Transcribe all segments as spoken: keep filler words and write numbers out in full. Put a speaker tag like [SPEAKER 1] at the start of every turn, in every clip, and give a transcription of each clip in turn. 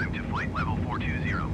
[SPEAKER 1] climb to flight level four two zero.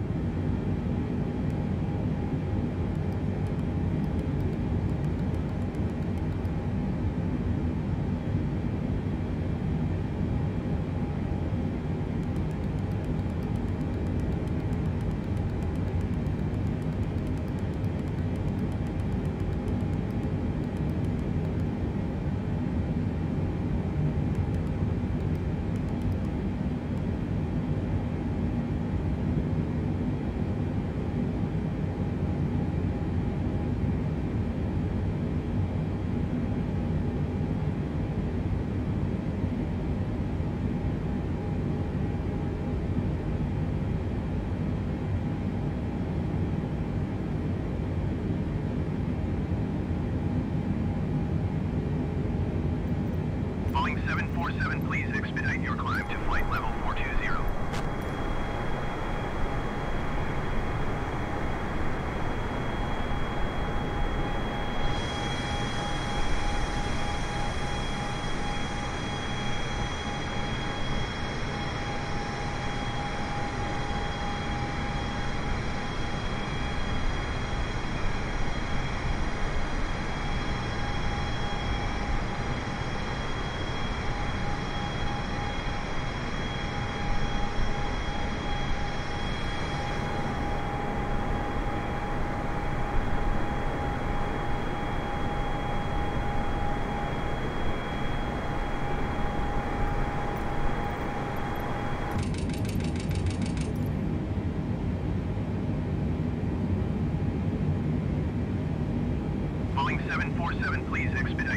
[SPEAKER 1] seven four seven, please expedite your climb to flight level four two zero. seven four seven, please expedite.